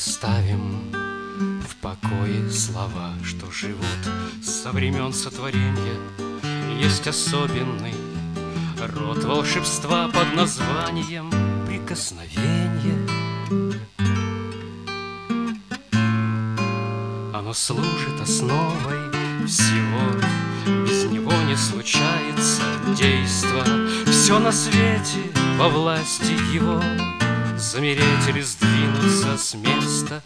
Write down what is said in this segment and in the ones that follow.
Оставим в покое слова, что живут со времен сотворения. Есть особенный род волшебства под названием прикосновение. Оно служит основой всего, без него не случается действо. Все на свете во власти его, замереть или сдвинуться с места.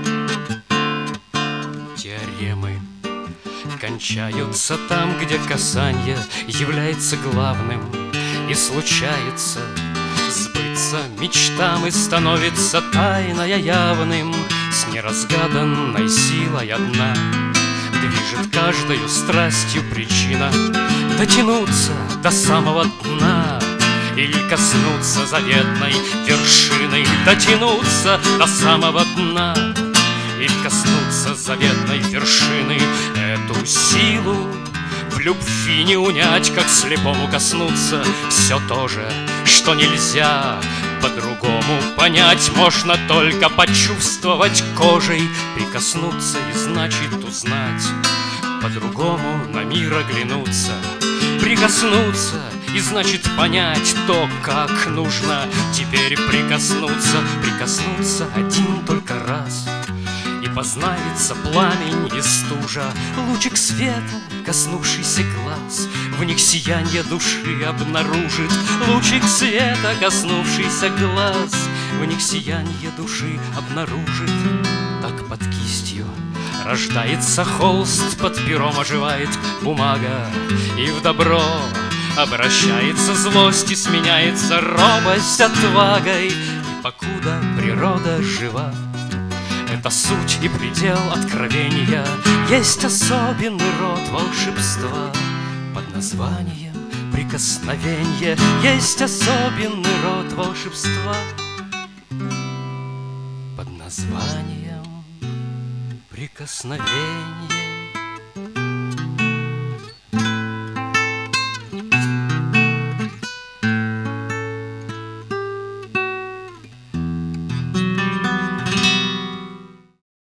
Теоремы кончаются там, где касание является главным, и случается сбыться мечтам, и становится тайное явным. С неразгаданной силой одна движет каждою страстью причина дотянуться до самого дна или коснуться заветной вершины, дотянуться до самого дна или коснуться заветной вершины. Эту силу в любви не унять, как слепому коснуться. Все то же, что нельзя по-другому понять, можно только почувствовать кожей, прикоснуться и значит узнать. По-другому на мир оглянуться, прикоснуться и значит понять то, как нужно теперь прикоснуться. Прикоснуться один только раз, и познается пламень и стужа, лучик света, коснувшийся глаз, в них сияние души обнаружит. Лучик света, коснувшийся глаз, в них сияние души обнаружит. Так под кистью рождается холст, под пером оживает бумага, и в добро обращается злость, и сменяется робость отвагой. И покуда природа жива, это суть и предел откровения, есть особенный род волшебства под названием прикосновение. Есть особенный род волшебства под названием прикосновение.